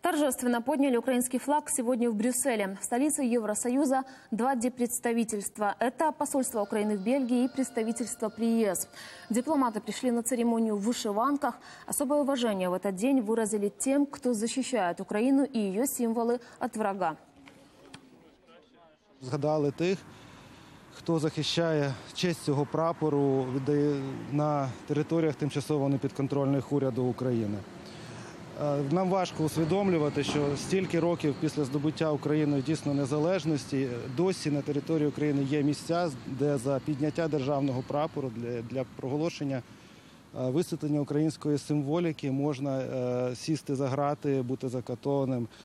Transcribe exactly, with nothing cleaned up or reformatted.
Торжественно подняли украинский флаг сегодня в Брюсселе. В столице Евросоюза два диппредставительства. Это посольство Украины в Бельгии и представительство при ЕС. Дипломаты пришли на церемонию в вышиванках. Особое уважение в этот день выразили тем, кто защищает Украину и ее символы от врага. Згадали тих, хто захищає честь цього прапору на територіях тимчасово непідконтрольних уряду України. Нам важко усвідомлювати, що стільки років після здобуття Україною дійсно незалежності досі на території України є місця, де за підняття державного прапору для, для проголошення висвітлення української символіки можна сісти за грати, бути закатованим